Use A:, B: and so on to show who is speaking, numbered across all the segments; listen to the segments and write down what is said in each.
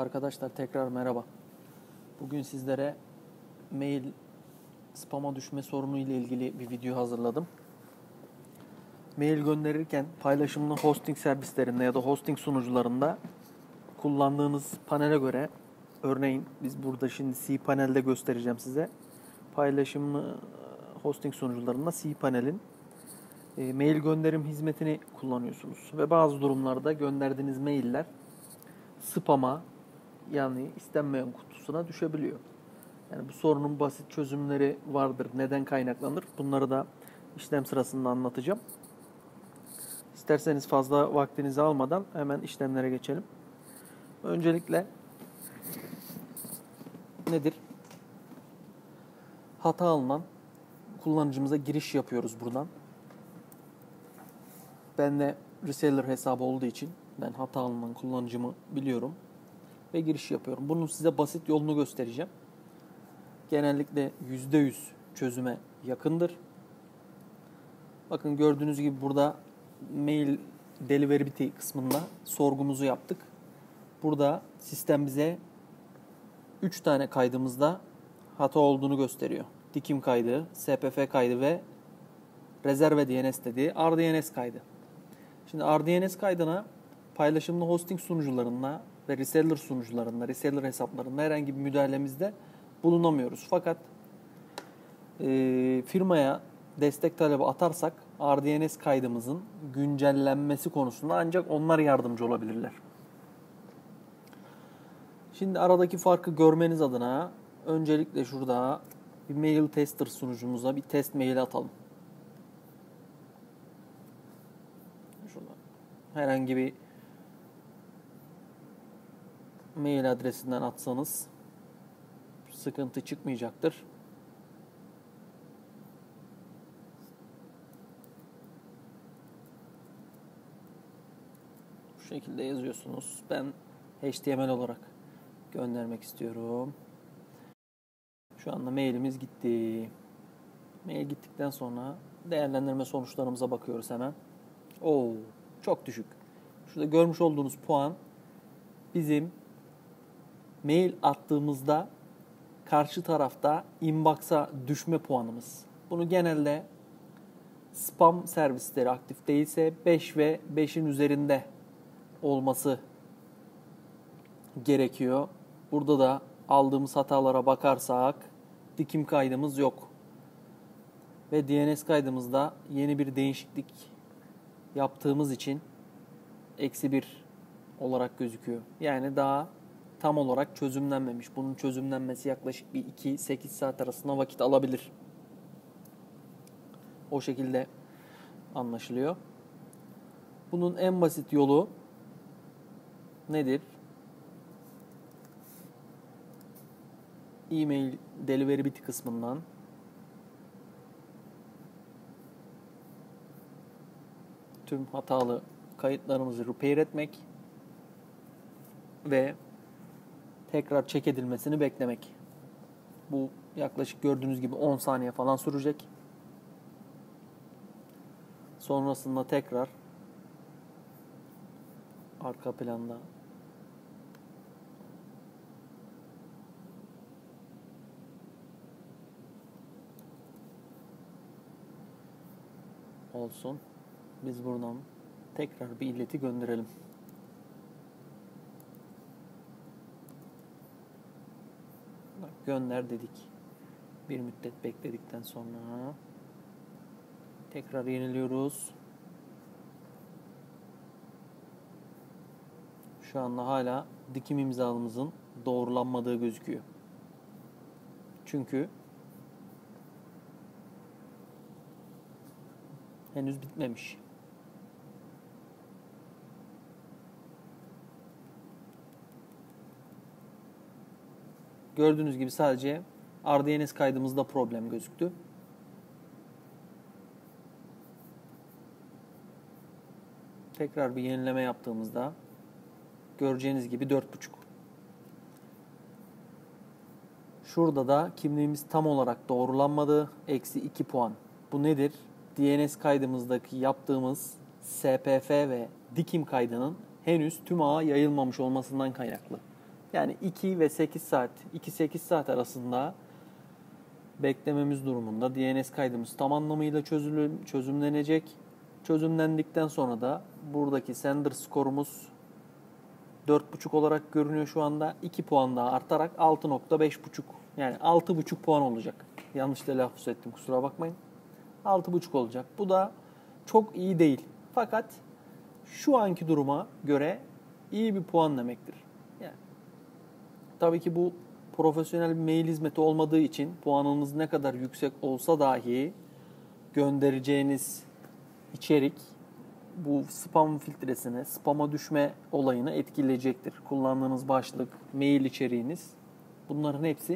A: Arkadaşlar tekrar merhaba. Bugün sizlere mail spam'a düşme sorunu ile ilgili bir video hazırladım. Mail gönderirken paylaşımlı hosting servislerinde ya da hosting sunucularında kullandığınız panele göre, örneğin biz burada şimdi cPanel'de göstereceğim size. Paylaşımlı hosting sunucularında cPanel'in mail gönderim hizmetini kullanıyorsunuz. Ve bazı durumlarda gönderdiğiniz mailler spam'a, yani istenmeyen kutusuna düşebiliyor. Yani bu sorunun basit çözümleri vardır. Neden kaynaklanır? Bunları da işlem sırasında anlatacağım. İsterseniz fazla vaktinizi almadan hemen işlemlere geçelim. Öncelikle nedir? Hata alınan kullanıcımıza giriş yapıyoruz buradan. Ben de reseller hesabı olduğu için ben hata alınan kullanıcımı biliyorum ve giriş yapıyorum. Bunun size basit yolunu göstereceğim. Genellikle %100 çözüme yakındır. Bakın gördüğünüz gibi burada mail deliverability kısmında sorgumuzu yaptık. Burada sistem bize 3 tane kaydımızda hata olduğunu gösteriyor. Dikim kaydı, SPF kaydı ve rezerve DNS dediği RDNS kaydı. Şimdi RDNS kaydına paylaşımlı hosting sunucularında ve reseller sunucularında, reseller hesaplarında herhangi bir müdahalemizde bulunamıyoruz. Fakat firmaya destek talebi atarsak RDNS kaydımızın güncellenmesi konusunda ancak onlar yardımcı olabilirler. Şimdi aradaki farkı görmeniz adına öncelikle şurada bir mail tester sunucumuza bir test mail atalım. Şurada herhangi bir mail adresinden atsanız sıkıntı çıkmayacaktır. Bu şekilde yazıyorsunuz. Ben HTML olarak göndermek istiyorum. Şu anda mailimiz gitti. Mail gittikten sonra değerlendirme sonuçlarımıza bakıyoruz hemen. Çok düşük. Şurada görmüş olduğunuz puan bizim mail attığımızda karşı tarafta inbox'a düşme puanımız. Bunu genelde spam servisleri aktif değilse 5 ve 5'in üzerinde olması gerekiyor. Burada da aldığımız hatalara bakarsak dikim kaydımız yok. Ve DNS kaydımızda yeni bir değişiklik yaptığımız için -1 olarak gözüküyor. Yani daha tam olarak çözümlenmemiş. Bunun çözümlenmesi yaklaşık bir 2-8 saat arasında vakit alabilir. O şekilde anlaşılıyor. Bunun en basit yolu nedir? E-mail deliverability kısmından tüm hatalı kayıtlarımızı repair etmek ve tekrar check edilmesini beklemek. Bu yaklaşık gördüğünüz gibi 10 saniye falan sürecek. Sonrasında tekrar arka planda olsun. Biz buradan tekrar bir ileti gönderelim. Bak, gönder dedik. Bir müddet bekledikten sonra tekrar yeniliyoruz. Şu anda hala dikim imzamızın doğrulanmadığı gözüküyor. Çünkü henüz bitmemiş. Gördüğünüz gibi sadece RDNS kaydımızda problem gözüktü. Tekrar bir yenileme yaptığımızda göreceğiniz gibi 4.5. Şurada da kimliğimiz tam olarak doğrulanmadı. -2 puan. Bu nedir? DNS kaydımızdaki yaptığımız SPF ve dikim kaydının henüz tüm ağa yayılmamış olmasından kaynaklı. Yani 2 ve 8 saat, 2-8 saat arasında beklememiz durumunda DNS kaydımız tam anlamıyla çözümlenecek. Çözümlendikten sonra da buradaki sender skorumuz 4.5 olarak görünüyor şu anda. 2 puan daha artarak 6.5.5 yani 6.5 puan olacak. Yanlış telaffuz ettim, kusura bakmayın. 6.5 olacak. Bu da çok iyi değil. Fakat şu anki duruma göre iyi bir puan demektir. Yani tabii ki bu profesyonel bir mail hizmeti olmadığı için puanınız ne kadar yüksek olsa dahi göndereceğiniz içerik bu spam filtresini, spama düşme olayını etkileyecektir. Kullandığınız başlık, mail içeriğiniz, bunların hepsi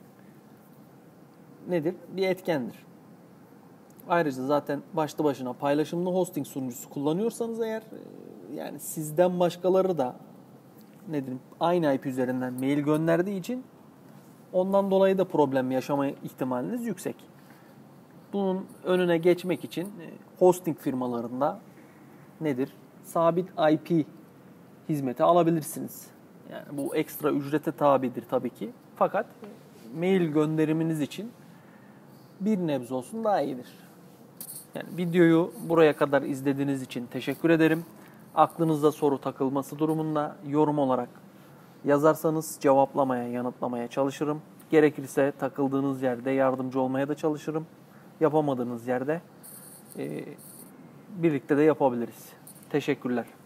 A: nedir? Bir etkendir. Ayrıca zaten başlı başına paylaşımlı hosting sunucusu kullanıyorsanız eğer, yani sizden başkaları da nedir? Aynı IP üzerinden mail gönderdiği için ondan dolayı da problem yaşama ihtimaliniz yüksek. Bunun önüne geçmek için hosting firmalarında nedir? Sabit IP hizmeti alabilirsiniz. Yani bu ekstra ücrete tabidir tabii ki. Fakat mail gönderiminiz için bir nebze olsun daha iyidir. Yani videoyu buraya kadar izlediğiniz için teşekkür ederim. Aklınızda soru takılması durumunda yorum olarak yazarsanız cevaplamaya, yanıtlamaya çalışırım. Gerekirse takıldığınız yerde yardımcı olmaya da çalışırım. Yapamadığınız yerde birlikte de yapabiliriz. Teşekkürler.